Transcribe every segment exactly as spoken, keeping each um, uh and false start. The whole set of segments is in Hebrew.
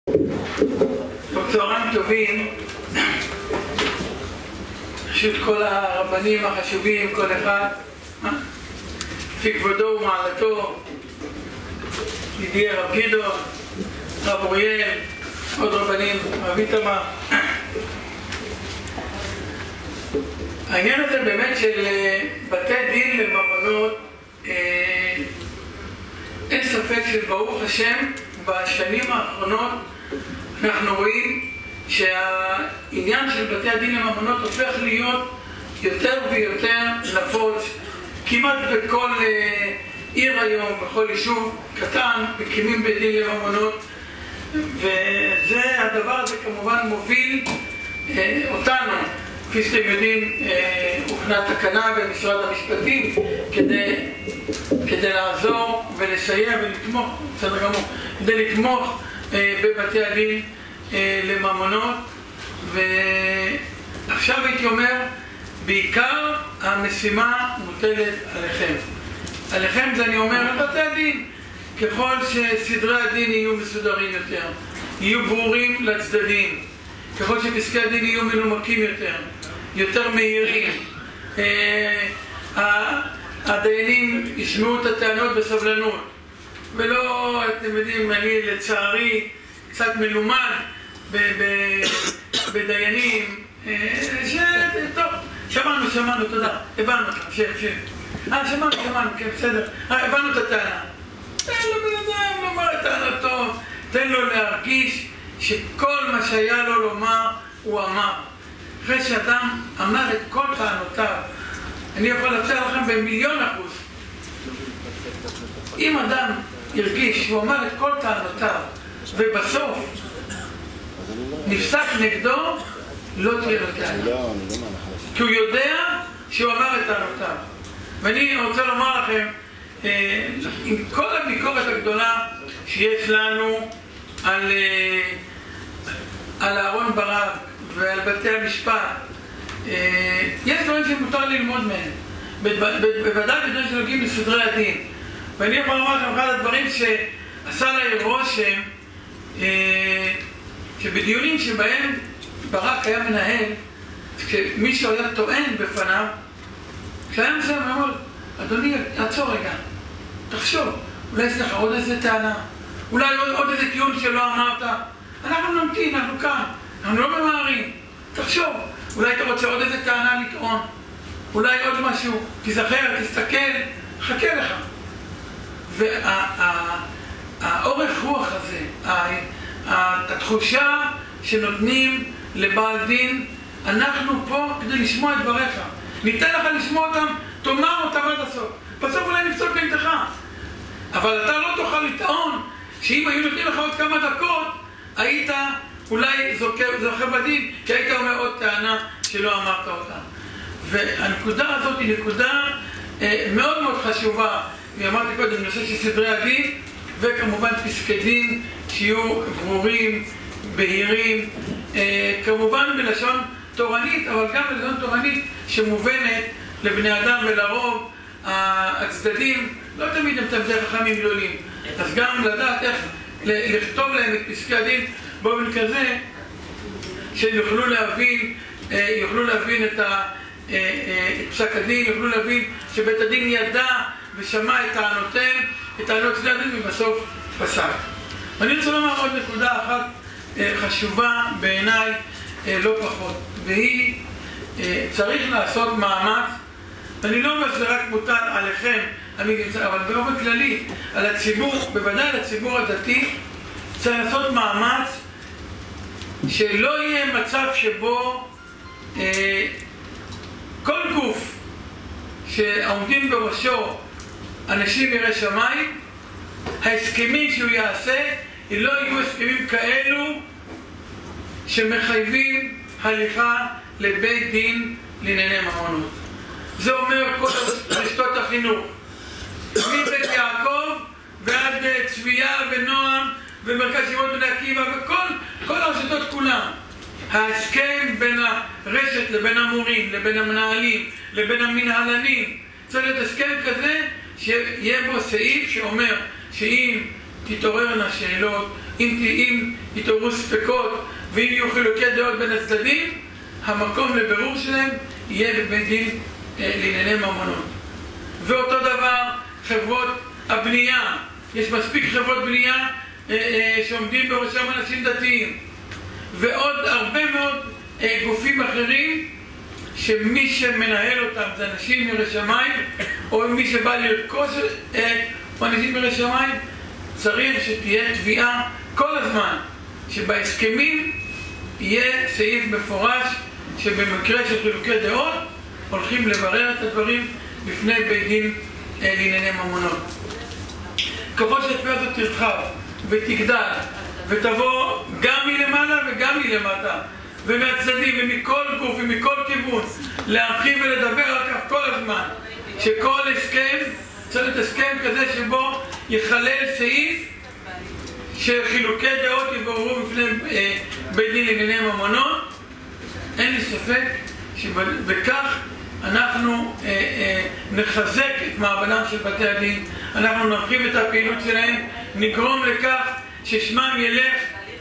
צהריים טובים. פשוט כל הרבנים החשובים, כל אחד לפי כבודו ומעלתו, ידידי הרב גדעון, רב אוריאל, עוד רבנים, רב איתמר. העניין הזה באמת של בתי דין לממונות, אין ספק שברוך השם בשנים האחרונות אנחנו רואים שהעניין של בתי הדין לממונות הופך להיות יותר ויותר נפוץ. כמעט בכל עיר היום, בכל יישוב קטן, מקימים בית דין לממונות, וזה הדבר הזה כמובן מוביל אותנו, כפי שאתם יודעים, הוכנה תקנה במשרד המשפטים כדי, כדי לעזור ולסייע ולתמוך, בסדר גמור, כדי לתמוך בבתי הדין לממונות. ועכשיו הייתי אומר, בעיקר המשימה מוטלת עליכם. עליכם זה אני אומר על בתי הדין. ככל שסדרי הדין יהיו מסודרים יותר, יהיו ברורים לצדדים, ככל שפסקי הדין יהיו מנומקים יותר, יותר מהירים, הדיינים ישמעו את הטענות בסבלנות, ולא, אתם יודעים, אני לצערי קצת מלומד בדיינים, טוב, שמענו, שמענו, תודה, הבנו אותך, שב, שב. אה, שמענו, שמענו, כן, בסדר. אה, הבנו את הטענה. תן לו בן אדם לומר את טענתו, תן לו להרגיש שכל מה שהיה לו לומר, הוא אמר. אחרי שאדם אמר את כל טענותיו, אני יכול להציע לכם במיליון אחוז. אם אדם הרגיש שהוא אמר את כל טענותיו, ובסוף נפסק נגדו, לא תהיה לו טענה. כי הוא יודע שהוא אמר את טענותיו. ואני רוצה לומר לכם, עם כל הביקורת הגדולה שיש לנו על, על אהרון ברק ועל בתי המשפט, יש דברים שמותר ללמוד מהם, בוודאי בדברים שנוגעים לסדרי הדין. ואני יכול לומר לכם, אחד הדברים שעשה לי רושם, שבדיונים שבהם ברק היה מנהל, כשמישהו היה טוען בפניו, כשהיה מסוים, הוא אומר, אדוני, עצור רגע, תחשוב, אולי יש לך עוד איזה טענה, אולי עוד, עוד איזה טיעון שלא אמרת, אנחנו נמתין, אנחנו כאן, אנחנו לא ממהרים, תחשוב, אולי אתה רוצה עוד איזה טענה לטעון, אולי עוד משהו, תזכר, תסתכל, חכה לך. והאורך רוח הזה, התחושה שנותנים לבעל דין, אנחנו פה כדי לשמוע את דבריך, ניתן לך לשמוע אותם, תאמר אותם עד הסוף, בסוף אולי נפסוק נגדך, אבל אתה לא תוכל לטעון שאם היו נותנים לך עוד כמה דקות היית אולי זוכה בדין, כי היית אומר עוד טענה שלא אמרת אותה. והנקודה הזאת היא נקודה אה, מאוד מאוד חשובה, ואמרתי קודם, נושא של סדרי הדין, וכמובן פסקי דין שיהיו ברורים, בהירים, אה, כמובן בלשון תורנית, אבל גם בלשון תורנית שמובנת לבני אדם, ולרוב הצדדים לא תמיד הם תלמידי חכמים גדולים, אז גם לדעת איך לכתוב להם את פסקי הדין באופן כזה שהם יוכלו להבין, יוכלו להבין את פסק הדין, יוכלו להבין שבית הדין ידע ושמע את טענותיהם, את טענות צדדי הדין, ובסוף פסק. אני רוצה לומר עוד נקודה אחת חשובה בעיניי לא פחות, והיא צריך לעשות מאמץ, ואני לא אומר שזה רק מוטל עליכם, אבל באופן כללי, על הציבור, בוודאי על הציבור הדתי, צריך לעשות מאמץ שלא יהיה מצב שבו אה, כל גוף שעומדים בראשו אנשים ירא שמיים, ההסכמים שהוא יעשה לא יהיו הסכמים כאלו שמחייבים הליכה לבית דין לענייני ממונות. זה אומר כל רשתות החינוך, מבית יעקב ועד צביה ונועם ומרכז ישיבות בני עקיבא וכל כל הרשתות כולם. ההסכם בין הרשת לבין המורים, לבין המנהלים, לבין המנהלנים, צריך להיות הסכם כזה שיהיה בו סעיף שאומר שאם תתעוררנה שאלות, אם, אם יתעוררו ספקות ואם יהיו חילוקי דעות בין הצדדים, המקום לבירור שלהם יהיה בבית דין אה, לענייני ממונות. ואותו דבר חברות הבנייה, יש מספיק חברות בנייה אה, אה, שעומדים בראשם אנשים דתיים, ועוד הרבה מאוד אה, גופים אחרים שמי שמנהל אותם זה אנשים יראי שמיים, או מי שבא לרכוש אה, או אנשים יראי שמיים. צריך שתהיה תביעה כל הזמן, שבהסכמים יהיה סעיף מפורש שבמקרה של חילוקי דעות הולכים לברר את הדברים בפני בית דין אה, לענייני ממונות. ככל שהתביעה הזאת תרחב ותגדל ותבוא גם מלמעלה וגם מלמטה ומהצדדים ומכל גוף ומכל כיוון להרחיב ולדבר על כך כל הזמן, שכל הסכם צריך להיות הסכם כזה שבו יחלל סעיף שחילוקי דעות יבררו בפני אה, בית דין לענייני ממונות. אין לי ספק שבכך אנחנו אה, אה, נחזק את מעמדם של בתי הדין, אנחנו נרחיב את הפעילות שלהם, נגרום לכך ששמם ילך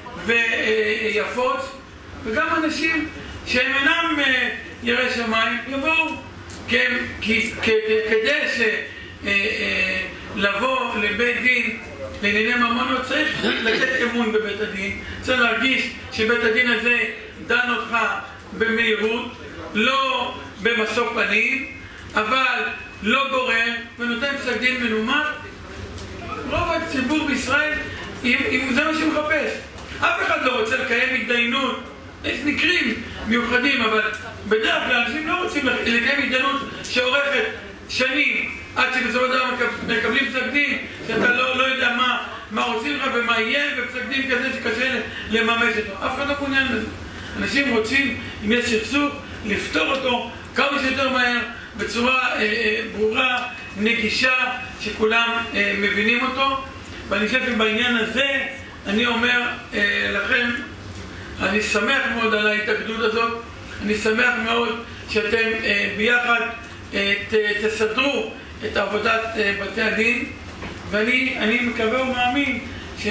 ויפוץ, וגם אנשים שהם אינם אה, יראי שמיים יבואו, כן, כי, כדי ש... אה, אה, לבוא לבית דין לענייני ממונות צריך לתת אמון בבית הדין, צריך להרגיש שבית הדין הזה דן אותך במהירות, לא במשוא פנים, אבל לא גורם ונותן פסק דין מנומק. רוב הציבור בישראל, אם, אם זה מה שמחפש, אף אחד לא רוצה לקיים התדיינות. יש מקרים מיוחדים, אבל בדרך כלל אנשים לא רוצים לקיים התדיינות שאורכת שנים עד שבסופו של דבר מקבלים פסק דין שאתה לא, לא יודע מה, מה רוצים לך ומה יהיה, ופסק דין כזה שקשה לממש אותו. אף אחד לא מעוניין בזה. אנשים רוצים, אם יש סכסוך, לפתור אותו כמה שיותר מהר, בצורה אה, אה, ברורה, נגישה, שכולם אה, מבינים אותו. ואני חושב שבעניין הזה אני אומר אה, לכם, אני שמח מאוד על ההתאגדות הזאת, אני שמח מאוד שאתם אה, ביחד אה, ת, תסדרו את עבודת אה, בתי הדין, ואני אני מקווה ומאמין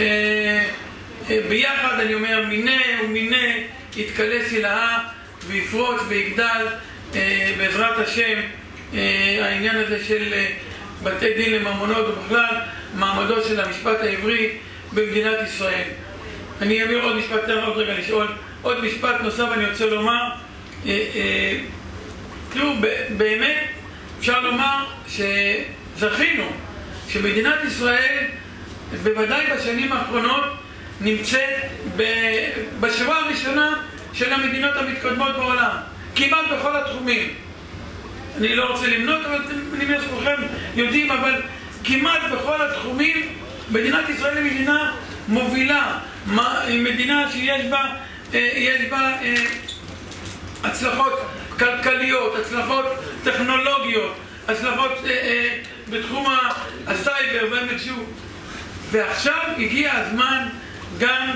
שביחד, אני אומר, מיני ומיני יתקלה סלעה ויפרוץ ויגדל אה, בעזרת השם אה, העניין הזה של אה, בתי דין לממונות ובכלל מעמדו של המשפט העברי במדינת ישראל. אני אעביר עוד משפט, עוד רגע לשאול עוד משפט נוסף. אני רוצה לומר, אה, אה, תראו, באמת אפשר לומר שזכינו שמדינת ישראל בוודאי בשנים האחרונות נמצאת בשורה הראשונה של המדינות המתקדמות בעולם, כמעט בכל התחומים. אני לא רוצה למנות, אבל אני מניח שכולכם יודעים, אבל כמעט בכל התחומים מדינת ישראל היא מדינה מובילה, מדינה שיש בה, יש בה הצלחות כלכליות, הצלחות טכנולוגיות, הצלחות בתחום הסייבר והמחשוב. ועכשיו הגיע הזמן גם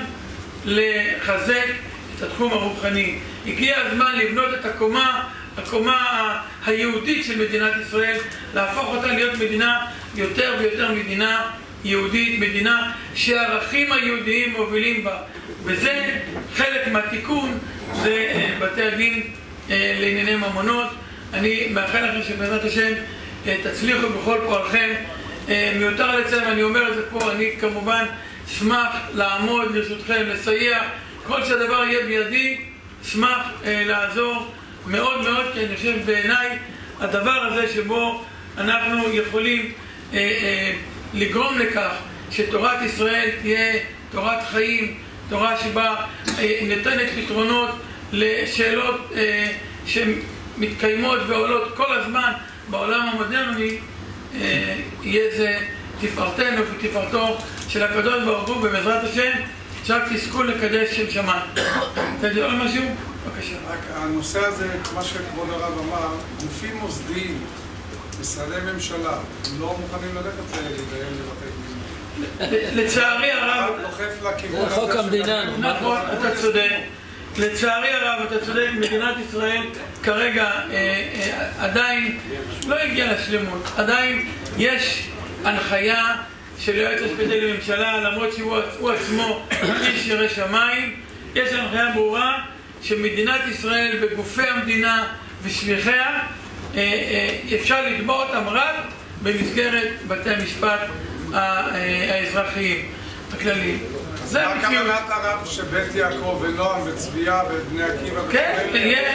לחזק את התחום הרוחני. הגיע הזמן לבנות את הקומה, הקומה היהודית של מדינת ישראל, להפוך אותה להיות מדינה יותר ויותר מדינה יהודית, מדינה שהערכים היהודיים מובילים בה. וזה חלק מהתיקון, זה בתי הדין לענייני ממונות. אני מאחל לכם שבעזרת השם תצליחו בכל פועלכם. מיותר לציין, אני אומר את זה פה, אני כמובן אשמח לעמוד לרשותכם, לסייע, כל שהדבר יהיה בידי, אשמח אה, לעזור מאוד מאוד, כי אני חושב בעיניי הדבר הזה שבו אנחנו יכולים אה, אה, לגרום לכך שתורת ישראל תהיה תורת חיים, תורה שבה אה, נתנת פתרונות לשאלות אה, שמתקיימות ועולות כל הזמן בעולם המודרני, אה, יהיה זה תפארתנו ותפארתו של הקדוש ברוך הוא, ובעזרת השם שרק תזכו לקדש שם שמיים. אתה יודע עוד משהו? בבקשה. רק הנושא הזה, מה שכבוד הרב אמר, גופים מוסדיים, משרדי ממשלה, לא מוכנים ללכת להתדיין לבתי דין. לצערי הרב, לוחף לכיוון הזה. חוק המדינה. נכון, אתה צודק. לצערי הרב, אתה צודק, מדינת ישראל כרגע אה, אה, עדיין לא הגיעה לשלמות. עדיין יש הנחיה של היועץ המשפטי לממשלה, למרות שהוא עצמו איש ירא שמיים. יש הנחיה ברורה שמדינת ישראל וגופי המדינה ושליחיה אפשר לתבוע אותם רק במסגרת בתי המשפט האזרחיים הכלליים. מה כוונת הרב שבית יעקב ונועם וצביה ובני עקיבא? כן,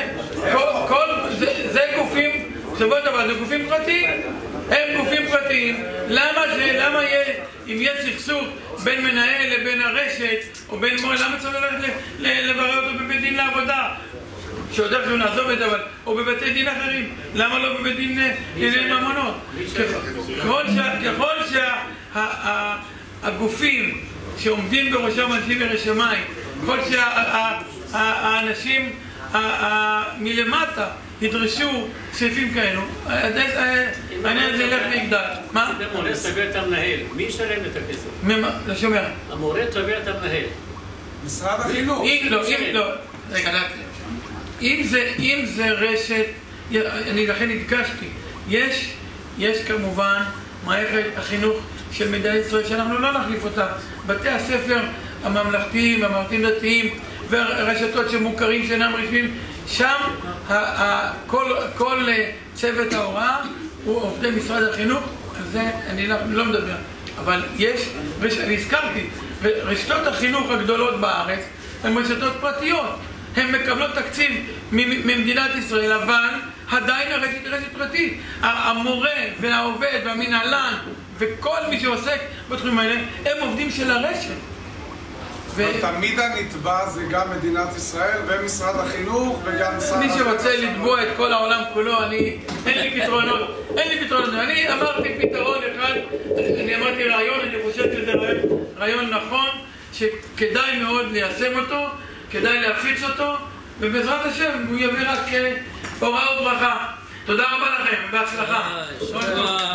זה גופים, בסופו של דבר זה גופים פרטיים. הם גופים פרטיים. למה זה, למה יש, אם יש סכסוך בין מנהל לבין הרשת או בין מורה, למה צריך ללכת לברר אותו בבית דין לעבודה? שעוד איך נעזוב את זה, אבל, או בבתי דין אחרים. למה לא בבית דין לענייני ממונות? ככל שהגופים שעומדים בראשם אנשים ירא שמיים, ככל שהאנשים מלמטה ידרשו סעיפים כאלו, העניין הזה ילך ויגדל. מה? המורה תביא את המנהל, מי ישלם את הכסף? לא שומע. המורה תביא את המנהל. משרד החינוך. לא, לא, רגע, אם זה רשת, אני לכן הדגשתי, יש, יש כמובן מערכת החינוך של מדינת ישראל שאנחנו לא נחליף אותה. בתי הספר הממלכתיים, הממלכתיים דתיים והרשתות שמוכרים שאינם רשמיים, שם כל צוות ההוראה הוא עובדי משרד החינוך, על זה אני לא מדבר. אבל יש, אני הזכרתי, רשתות החינוך הגדולות בארץ הן רשתות פרטיות. הן מקבלות תקציב ממדינת ישראל, אבל עדיין הרשת היא רשת פרטית. המורה והעובד והמנהלן וכל מי שעוסק בתחומים האלה הם עובדים של הרשת. תמיד הנתבע זה גם מדינת ישראל ומשרד החינוך וגם משרד... מי שרוצה לתבוע את כל העולם כולו, אני... אין לי פתרונות. אין לי פתרונות. אני אמרתי פתרון אחד, אני אמרתי רעיון, אני חושב שזה רעיון נכון, שכדאי מאוד ליישם אותו, כדאי להפיץ אותו, ובעזרת השם הוא יביא רק הוראה וברכה. תודה רבה לכם, בהצלחה.